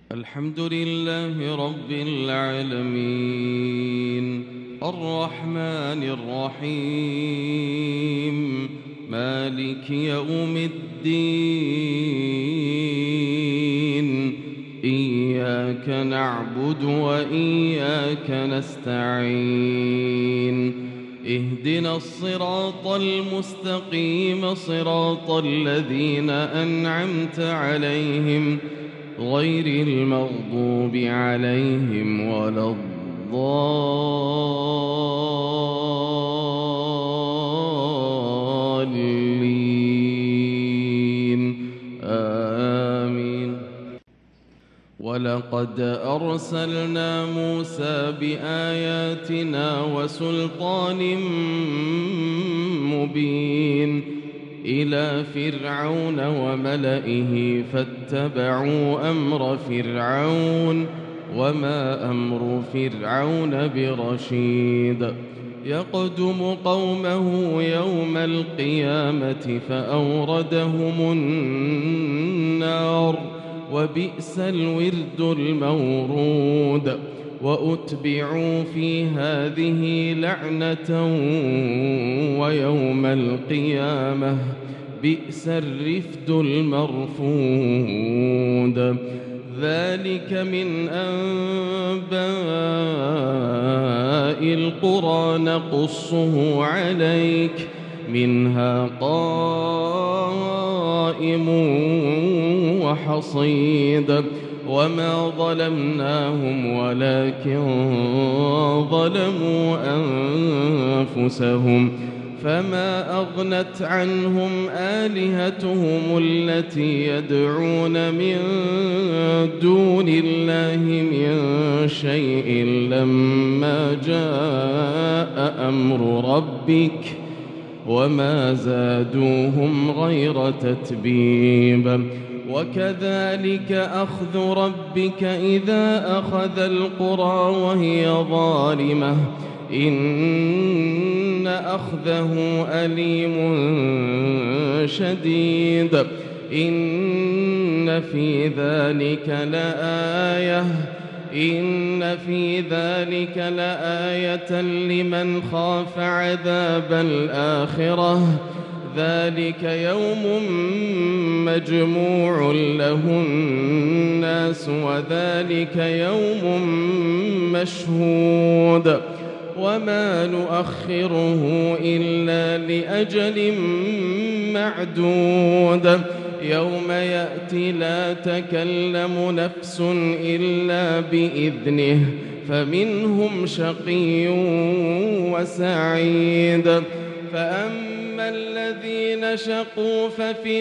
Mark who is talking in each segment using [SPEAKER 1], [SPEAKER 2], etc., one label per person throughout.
[SPEAKER 1] الحمد لله رب العالمين الرحمن الرحيم مالك يوم الدين إياك نعبد وإياك نستعين اهدنا الصراط المستقيم صراط الذين أنعمت عليهم غير المغضوب عليهم ولا الضالين آمين. ولقد أرسلنا موسى بآياتنا وسلطان مبين إلى فرعون وملئه فاتبعوا أمر فرعون وما أمر فرعون برشيد يقدم قومه يوم القيامة فأوردهم النار وبئس الورد المورود وأتبعوا في هذه لعنة ويوم القيامة بئس الرفد المرفود ذلك من أنباء القرى نقصه عليك منها قائم وحصيد وما ظلمناهم ولكن ظلموا أنفسهم فما أغنت عنهم آلهتهم التي يدعون من دون الله من شيء لما جاء أمر ربك وما زادوهم غير تتبيب وكذلك أخذ ربك إذا أخذ القرى وهي ظالمة إن أخذه أليم شديد إن في ذلك لآية لمن خاف عذاب الآخرة ذلك يوم مجموع له الناس وذلك يوم مشهود وما نؤخره إلا لأجل معدود يوم يأتي لا تكلم نفس إلا بإذنه فمنهم شقي وسعيد فأما الذين شقوا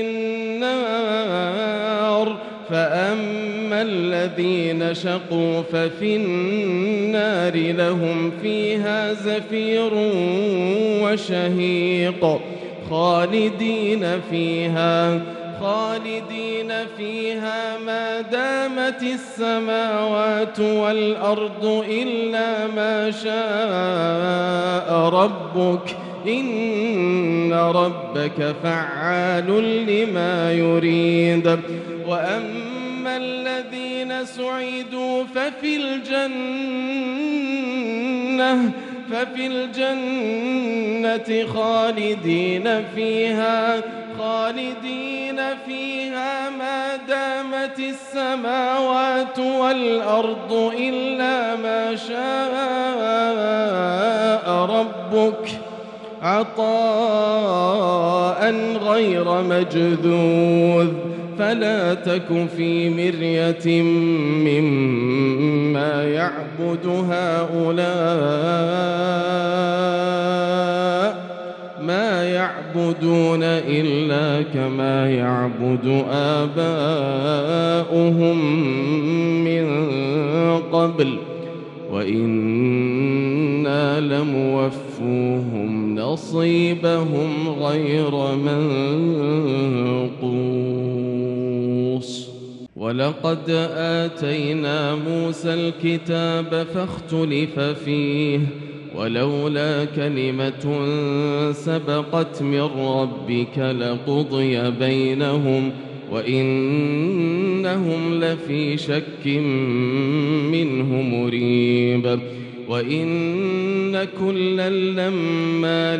[SPEAKER 1] ففي النار لهم فيها زفير وشهيق خالدين فيها ما دامت السماوات والأرض إلا ما شاء ربك إن ربك فعال لما يريد وأما الذين سعدوا ففي الجنة خالدين فيها ما دامت السماوات والأرض إلا ما شاء ربك عطاء غير مجذوذ فلا تك في مرية مما يعبد هؤلاء ما يعبدون إلا كما يعبد آباؤهم من قبل وإنا لموفوهم نصيبهم غير منقوص ولقد آتينا موسى الكتاب فاختلف فيه ولولا كلمة سبقت من ربك لقضي بينهم وإنهم لفي شك منه مريب وإن كلا لما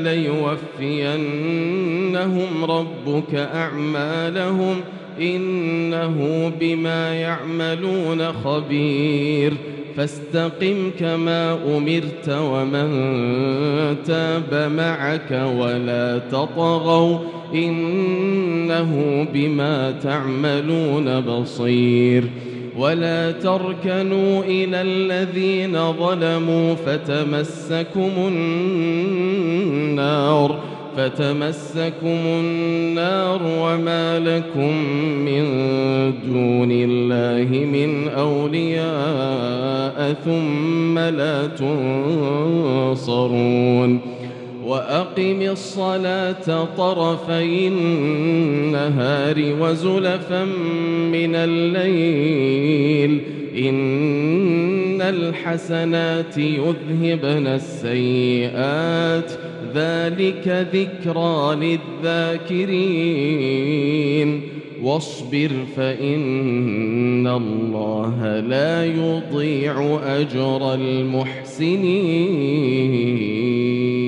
[SPEAKER 1] ليوفينهم ربك أعمالهم إنه بما يعملون خبير فاستقم كما أمرت ومن تاب معك ولا تطغوا إنه بما تعملون بصير ولا تركنوا إلى الذين ظلموا فتمسكم النار وما لكم من دون الله من أولياء ثم لا تنصرون وأقم الصلاة طرفي النهار وزلفا من الليل إن الحسنات يذهبن السيئات ذلك ذكرى للذاكرين واصبر فإن الله لا يضيع أجر المحسنين